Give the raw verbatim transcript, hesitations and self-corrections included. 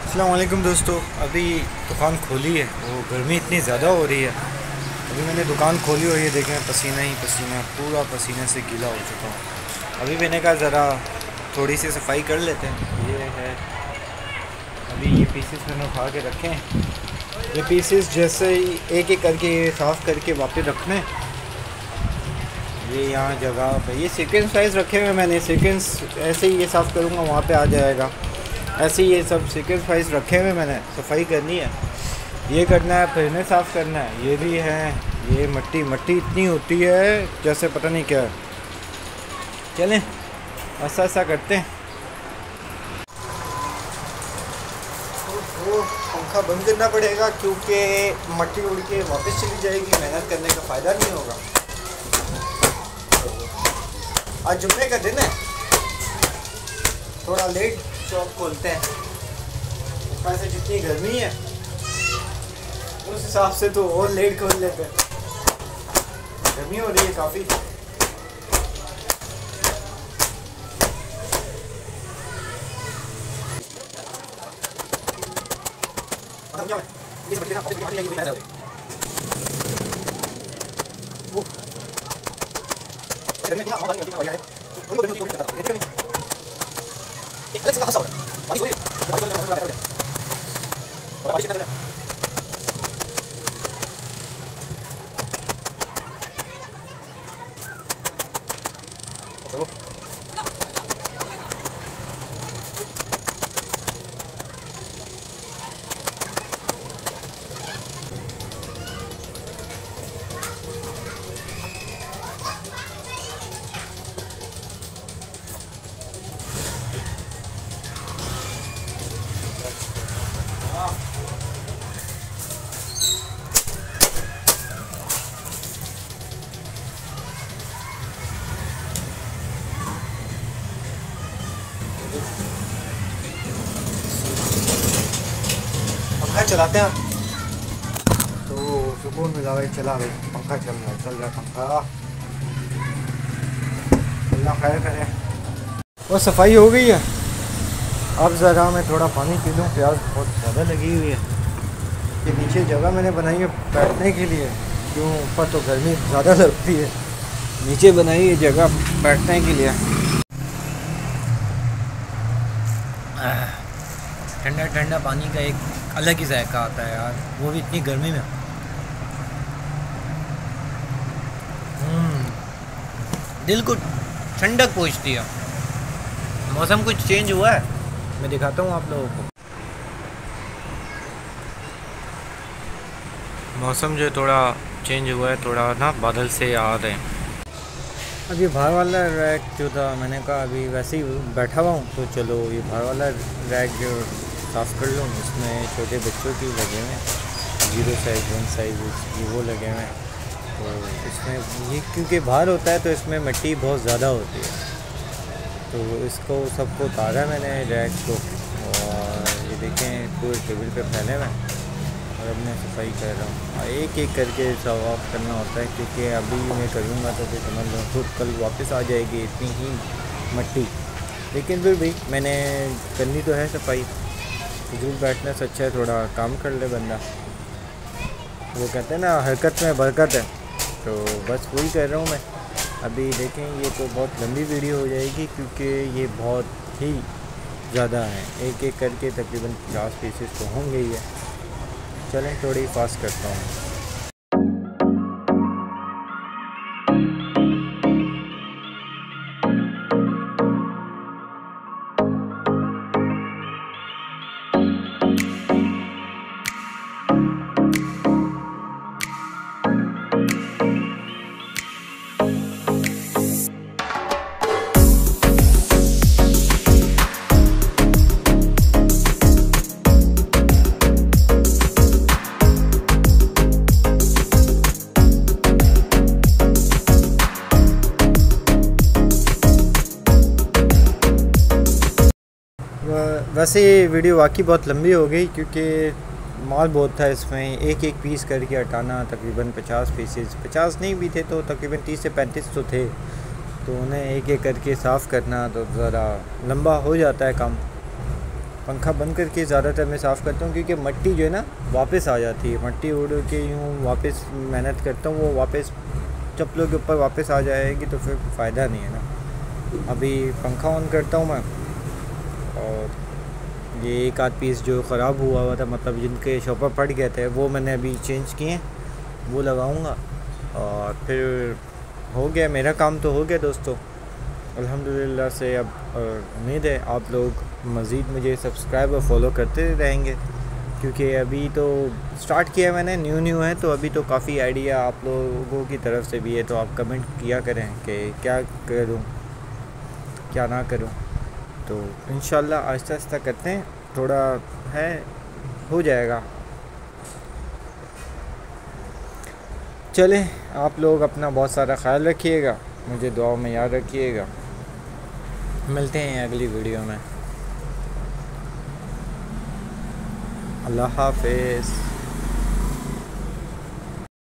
अस्सलाम वालेकुम दोस्तों। अभी दुकान खोली है, वो गर्मी इतनी ज़्यादा हो रही है। अभी मैंने दुकान खोली और ये देखें पसीना ही पसीना, पूरा पसीने से गीला हो चुका हूँ। अभी मैंने कहा ज़रा थोड़ी सी सफाई कर लेते हैं। ये है, अभी ये पीसेस मैंने उठा के रखे हैं। ये पीसेस जैसे ही एक एक करके साफ़ करके वापस रखने। ये यहाँ जगह पे ये सीक्वेंस साइज़ रखे हुए मैंने, सीक्वेंस ऐसे ही ये साफ़ करूँगा वहाँ पे आ जाएगा। ऐसे ही ये सब सीक्वेंस वाइज रखे हुए मैंने, सफाई करनी है, ये करना है, फिर इन्हें साफ़ करना है। ये भी है, ये मट्टी मट्टी इतनी होती है जैसे पता नहीं क्या है। चलें ऐसा ऐसा करते हैं। वो पंखा बंद करना पड़ेगा क्योंकि मट्टी उड़ के वापस चली जाएगी, मेहनत करने का फ़ायदा नहीं होगा। आज जुम्मे का दिन है, थोड़ा लेट शॉप खोलते हैं। वैसे जितनी गर्मी है उस हिसाब से तो और लेट खोल लेते हैं। गर्मी हो रही है काफ़ी। पंखा चलाते हैं तो सुकून मिला भाई। चला भाई पंखा चल रहा है, चल रहा है पंखा। अल्लाह खैर करे। और सफाई हो गई है। अब ज़रा मैं थोड़ा पानी पी लूँ, प्यास बहुत ज़्यादा लगी हुई है। ये नीचे जगह मैंने बनाई है बैठने के लिए, क्यों ऊपर तो गर्मी ज़्यादा लगती है, नीचे बनाई है जगह बैठने के लिए। ठंडा ठंडा पानी का एक अलग ही जायका आता है यार, वो भी इतनी गर्मी में। दिल को ठंडक पहुँचती है। मौसम कुछ चेंज हुआ है, मैं दिखाता हूँ आप लोगों को। मौसम जो थोड़ा चेंज हुआ है, थोड़ा ना बादल से आ रहे हैं। अभी बाहर वाला रैक जो था, मैंने कहा अभी वैसे ही बैठा हुआ हूँ तो चलो ये बाहर वाला रैक जो साफ़ कर लूँ। इसमें छोटे बच्चों की लगे हुए हैं, जीरो साइज़ वन साइज़ की वो लगे हुए हैं। तो इसमें ये क्योंकि बाहर होता है तो इसमें मिट्टी बहुत ज़्यादा होती है, तो इसको सबको उतारा मैंने रैक को। और ये देखें पूरे टेबल पे फैले हुए हैं और अब मैं सफाई कर रहा हूँ। एक एक करके साफ करना होता है क्योंकि अभी मैं करूँगा तो फिर समझ लो खुद कल वापस आ जाएगी इतनी ही मट्टी। लेकिन फिर भी मैंने करनी तो है सफाई। फिजूल बैठने से अच्छा है थोड़ा काम कर ले बंदा। वो कहते हैं ना हरकत में बरकत है, तो बस वही कर रहा हूँ मैं। अभी देखें ये तो बहुत लंबी वीडियो हो जाएगी क्योंकि ये बहुत ही ज़्यादा है। एक एक करके तकरीबन पचास पीसेस तो होंगे ही है। चलें थोड़ी फास्ट करता हूँ। वैसे ये वीडियो वाकई बहुत लंबी हो गई क्योंकि माल बहुत था इसमें। एक एक पीस करके हटाना, तकरीबन पचास पीसेस, पचास नहीं भी थे तो तकरीबन तीस से पैंतीस तो थे, तो उन्हें एक एक करके साफ़ करना तो ज़रा लंबा हो जाता है काम। पंखा बंद करके ज़्यादातर मैं साफ़ करता हूँ, क्योंकि मिट्टी जो है ना वापस आ जाती है। मिट्टी उड़ के यूँ वापस मेहनत करता हूँ, वो वापस चप्पलों के ऊपर वापस आ जाएगी तो फिर फ़ायदा नहीं है ना। अभी पंखा ऑन करता हूँ मैं, और ये एक आध पीस जो ख़राब हुआ हुआ था, मतलब जिनके शॉपर फट गए थे, वो मैंने अभी चेंज किए, वो लगाऊंगा और फिर हो गया मेरा काम तो हो गया दोस्तों अल्हम्दुलिल्लाह से। अब उम्मीद है आप लोग मज़ीद मुझे सब्सक्राइब और फॉलो करते रहेंगे, क्योंकि अभी तो स्टार्ट किया मैंने, न्यू न्यू है, तो अभी तो काफ़ी आइडिया आप लोगों की तरफ से भी है। तो आप कमेंट किया करें कि क्या करूं क्या ना करूं, तो इंशाल्लाह आहिस्ता आहिस्ता करते हैं, थोड़ा है हो जाएगा। चलें, आप लोग अपना बहुत सारा ख्याल रखिएगा, मुझे दुआओं में याद रखिएगा। मिलते हैं अगली वीडियो में। अल्लाह हाफ़िज़।